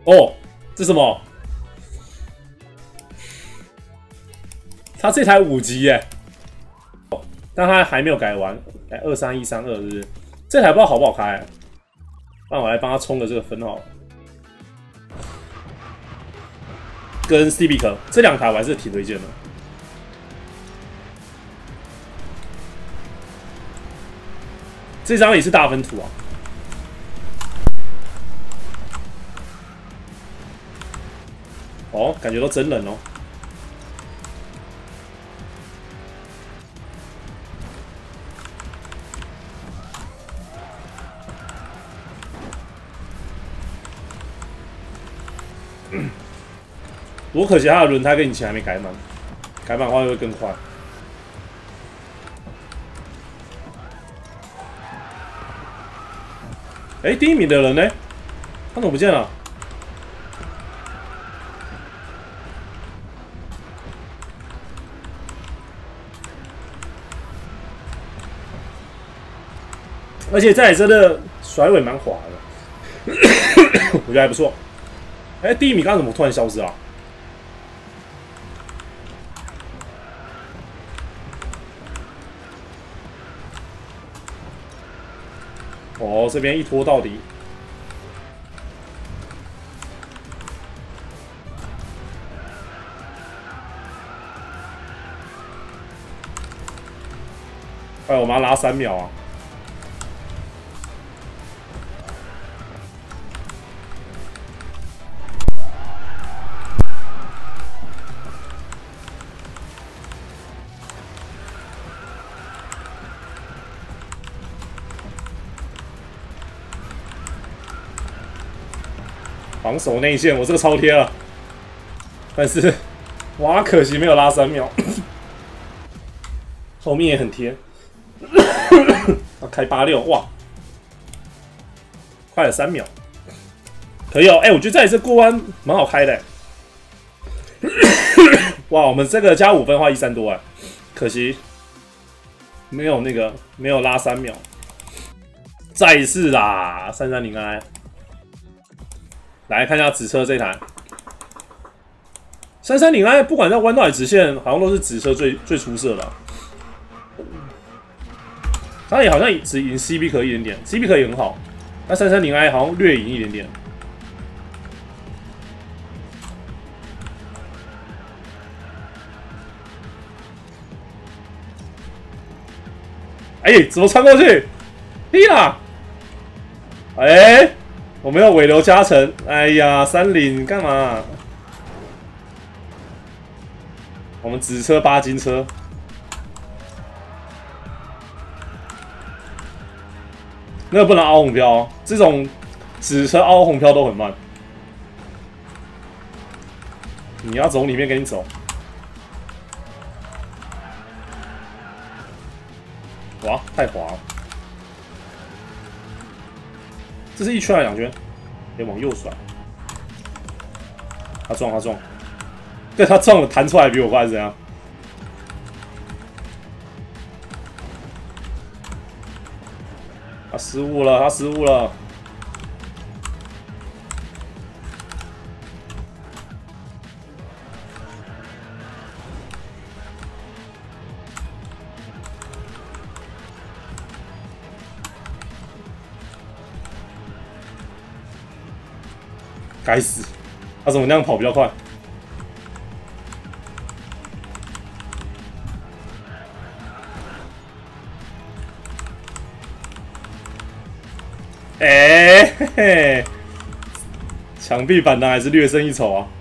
哦，这什么？他这台5级耶，但他还没有改完，改23132是不是？这台不知道好不好开，让我来帮他冲个这个分好了。跟 Civic 这2台我还是挺推荐的。这张也是大分图啊。哦，感觉都真人哦。不过可惜它的轮胎跟以前还没改满，改满的话会更快。哎，第1名的人呢？他怎么不见了？而且这台车的甩尾蛮滑的，我觉得还不错。哎，第1名刚刚怎么突然消失啊？哦，这边一拖到底。哎，我们要拉3秒啊！防守内线，我这个超贴了，但是哇，可惜没有拉3秒，后面也很贴。开86，哇，快了3秒，可以哦。哎，我觉得这台车过弯蛮好开的。哇，我们这个加5分的话130多哎，可惜没有没有拉3秒。再一次啦，330i。来看一下直车这台330i，不管在弯道还是直线，好像都是直车最出色的、啊。它也好像只赢 Civic 一点点 ，Civic 也很好，但330i 好像略赢一点点。哎，怎么穿过去？屁啦！哎。我们要尾流加成，哎呀，30干嘛？我们紫车8金车，那个不能凹红漂，这种紫车凹红漂都很慢。你要走里面，给你走。哇，太滑了！这是1圈还是2圈？得往右甩。他撞，对，他撞了，弹出来比我快是怎样？他失误了，该死！他怎么那样跑比较快？哎、嘿嘿，墙壁反弹还是略胜一筹啊！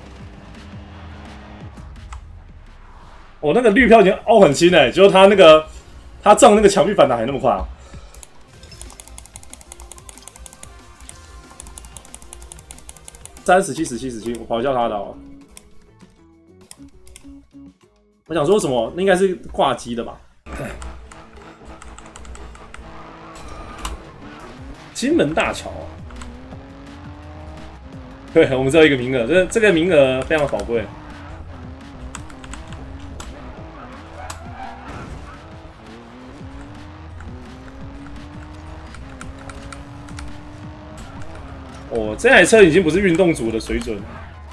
我、那个绿票已经凹很轻哎，就是他撞那个墙壁反弹还那么快啊！17，我跑一下他的哦。我想说什么？那应该是挂机的吧？金门大桥、啊，对，我们只有1个名额，这个名额非常宝贵。 这台车已经不是运动组的水准了。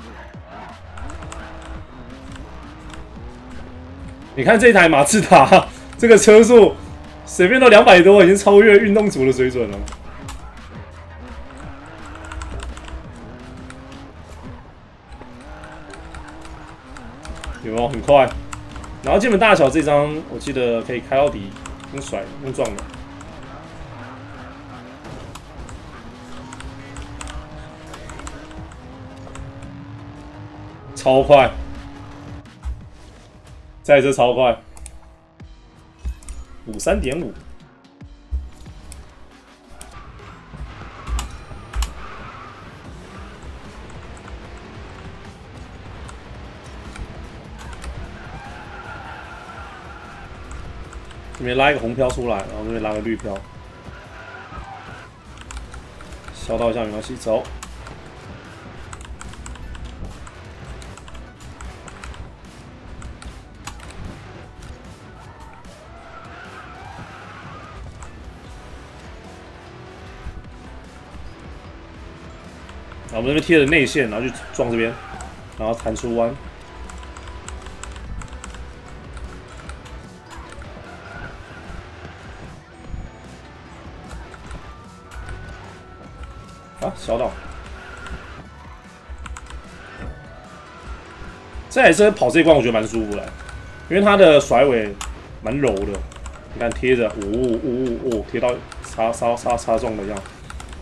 你看这台马自达，这个车速随便都200多，已经超越运动组的水准了。有没有很快？然后基本大小这张，我记得可以开到底，用甩用撞的。超快，这台车超快，53.5。这边拉一个红标出来，然后这边拉个绿标，小道一下没关系，走。然后我们这边贴着内线，然后去撞这边，然后弹出弯。啊，小岛，这台车跑这一关我觉得蛮舒服的，因为它的甩尾蛮柔的，你看贴着，贴到擦中的这样。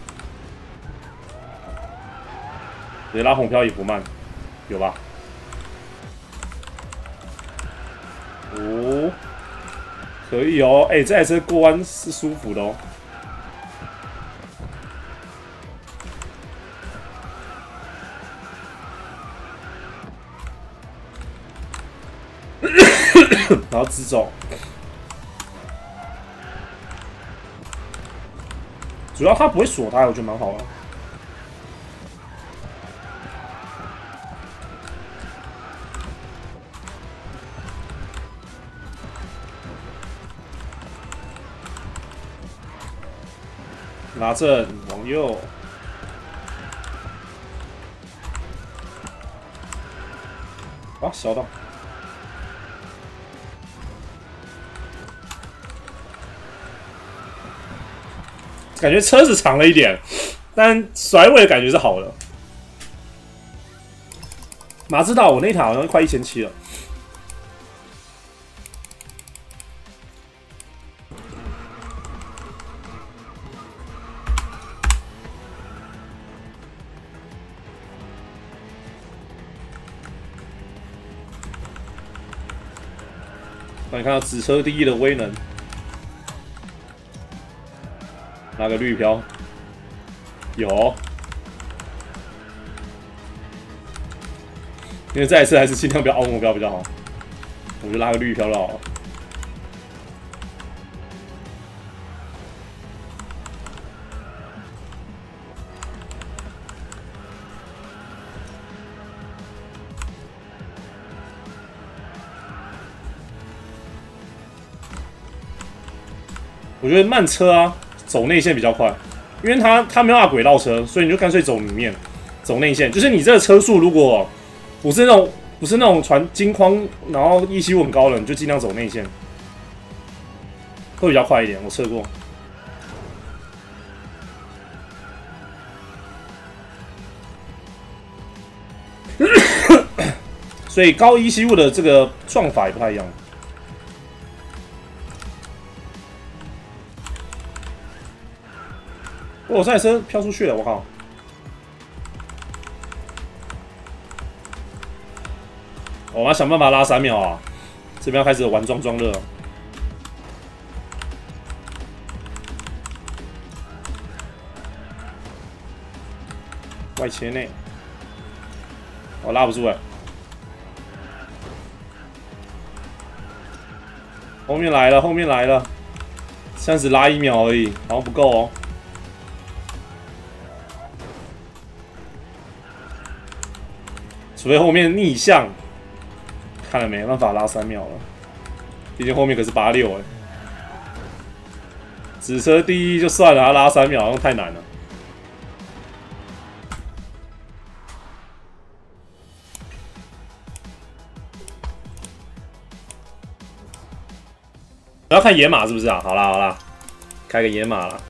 直接拉红漂也不慢，有吧？哦，可以哦，哎、欸，这台车过弯是舒服的哦。然后直走，主要它不会锁胎，我觉得蛮好的。拿正往右，啊，小到。感觉车子长了一点，但甩尾的感觉是好的。马自达我那台好像快1700了。那你看到紫车第一的威能。拉个绿漂，有，因为这一次还是尽量不要凹目标比较好，我就拉个绿漂就好了。我觉得慢车啊。走内线比较快，因为它没有办法轨道车，所以你就干脆走里面，走内线。就是你这个车速如果不是那种传金框，然后ECU很高的，你就尽量走内线，会比较快一点。我测过。所以高 ECU 的这个撞法也不太一样。我这台车飘出去了，我靠！我要想办法拉3秒啊！这边要开始玩装热。外切内，我拉不住哎！后面来了，后面来了，这样子拉1秒而已，好像不够哦。除非后面逆向，看了没办法拉3秒了，毕竟后面可是86哎。紫车第一就算了，他拉3秒好像太难了。 要看野马是不是啊？好啦好啦，开个野马啦。